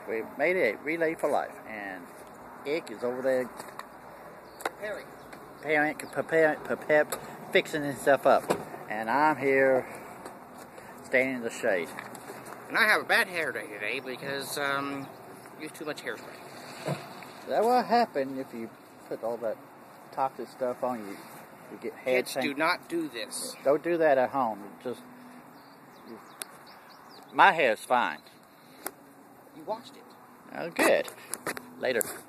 We made it a relay for life, and Ick is over there preparing, fixing himself up, and I'm here standing in the shade. And I have a bad hair day today because used too much hairspray. That will happen if you put all that toxic stuff on you. You get hair. Kids, do not do this. Don't do that at home. My hair's fine. You washed it. Oh, good. Later.